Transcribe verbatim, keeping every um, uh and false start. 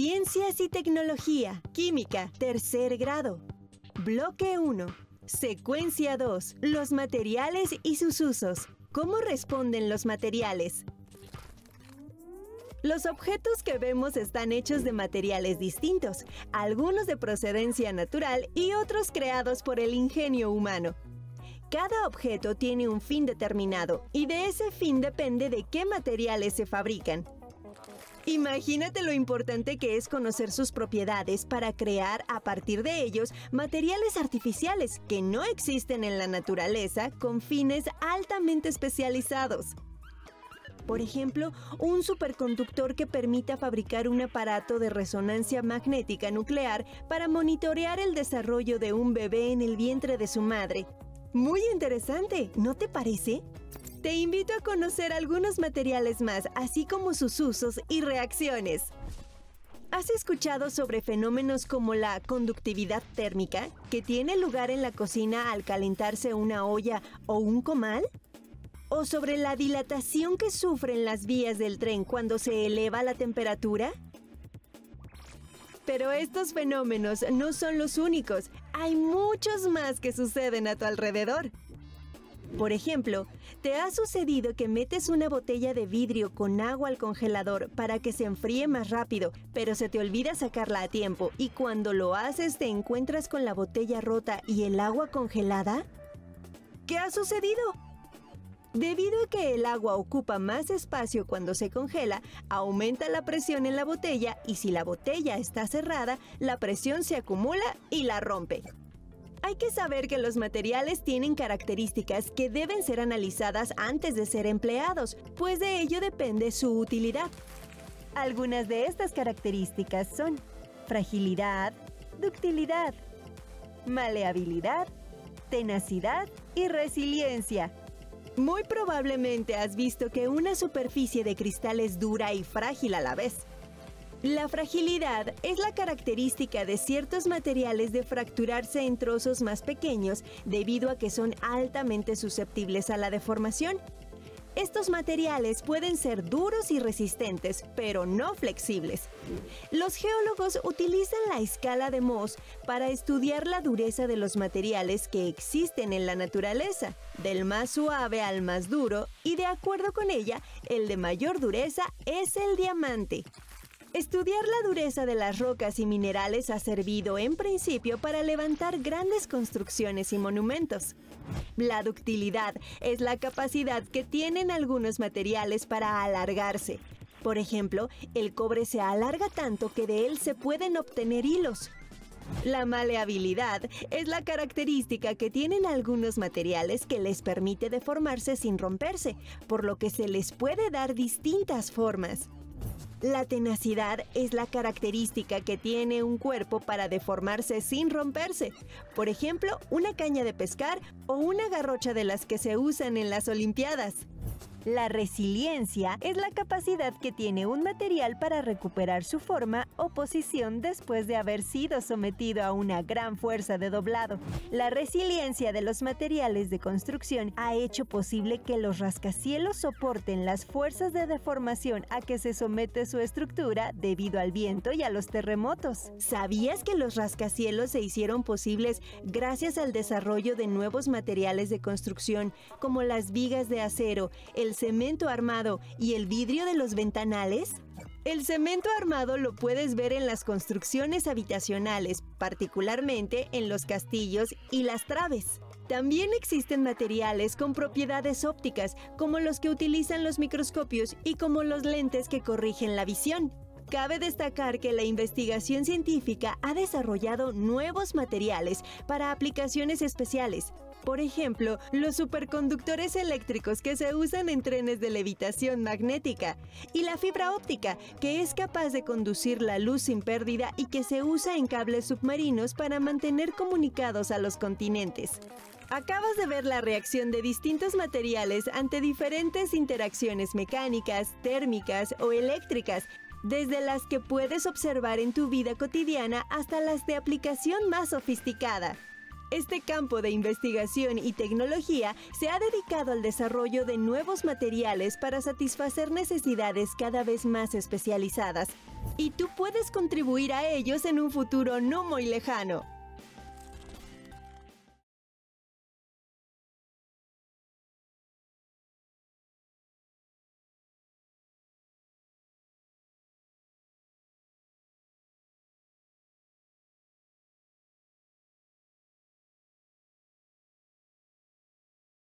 Ciencias y Tecnología, Química, tercer grado. Bloque uno. Secuencia dos. Los materiales y sus usos. ¿Cómo responden los materiales? Los objetos que vemos están hechos de materiales distintos, algunos de procedencia natural y otros creados por el ingenio humano. Cada objeto tiene un fin determinado y de ese fin depende de qué materiales se fabrican. Imagínate lo importante que es conocer sus propiedades para crear a partir de ellos materiales artificiales que no existen en la naturaleza con fines altamente especializados. Por ejemplo, un superconductor que permita fabricar un aparato de resonancia magnética nuclear para monitorear el desarrollo de un bebé en el vientre de su madre. Muy interesante, ¿no te parece? Te invito a conocer algunos materiales más, así como sus usos y reacciones. ¿Has escuchado sobre fenómenos como la conductividad térmica, que tiene lugar en la cocina al calentarse una olla o un comal? ¿O sobre la dilatación que sufren las vías del tren cuando se eleva la temperatura? Pero estos fenómenos no son los únicos. Hay muchos más que suceden a tu alrededor. Por ejemplo, ¿te ha sucedido que metes una botella de vidrio con agua al congelador para que se enfríe más rápido, pero se te olvida sacarla a tiempo y cuando lo haces te encuentras con la botella rota y el agua congelada? ¿Qué ha sucedido? Debido a que el agua ocupa más espacio cuando se congela, aumenta la presión en la botella y si la botella está cerrada, la presión se acumula y la rompe. Hay que saber que los materiales tienen características que deben ser analizadas antes de ser empleados, pues de ello depende su utilidad. Algunas de estas características son fragilidad, ductilidad, maleabilidad, tenacidad y resiliencia. Muy probablemente has visto que una superficie de cristal es dura y frágil a la vez. La fragilidad es la característica de ciertos materiales de fracturarse en trozos más pequeños debido a que son altamente susceptibles a la deformación. Estos materiales pueden ser duros y resistentes, pero no flexibles. Los geólogos utilizan la escala de Mohs para estudiar la dureza de los materiales que existen en la naturaleza, del más suave al más duro, y de acuerdo con ella, el de mayor dureza es el diamante. Estudiar la dureza de las rocas y minerales ha servido en principio para levantar grandes construcciones y monumentos. La ductilidad es la capacidad que tienen algunos materiales para alargarse. Por ejemplo, el cobre se alarga tanto que de él se pueden obtener hilos. La maleabilidad es la característica que tienen algunos materiales que les permite deformarse sin romperse, por lo que se les puede dar distintas formas. La tenacidad es la característica que tiene un cuerpo para deformarse sin romperse. Por ejemplo, una caña de pescar o una garrocha de las que se usan en las Olimpiadas. La resiliencia es la capacidad que tiene un material para recuperar su forma o posición después de haber sido sometido a una gran fuerza de doblado. La resiliencia de los materiales de construcción ha hecho posible que los rascacielos soporten las fuerzas de deformación a que se somete su estructura debido al viento y a los terremotos. ¿Sabías que los rascacielos se hicieron posibles gracias al desarrollo de nuevos materiales de construcción como las vigas de acero, el cemento armado y el vidrio de los ventanales? El cemento armado lo puedes ver en las construcciones habitacionales, particularmente en los castillos y las traves. También existen materiales con propiedades ópticas, como los que utilizan los microscopios y como los lentes que corrigen la visión. Cabe destacar que la investigación científica ha desarrollado nuevos materiales para aplicaciones especiales. Por ejemplo, los superconductores eléctricos que se usan en trenes de levitación magnética y la fibra óptica, que es capaz de conducir la luz sin pérdida y que se usa en cables submarinos para mantener comunicados a los continentes. Acabas de ver la reacción de distintos materiales ante diferentes interacciones mecánicas, térmicas o eléctricas, desde las que puedes observar en tu vida cotidiana hasta las de aplicación más sofisticada. Este campo de investigación y tecnología se ha dedicado al desarrollo de nuevos materiales para satisfacer necesidades cada vez más especializadas. Y tú puedes contribuir a ellos en un futuro no muy lejano.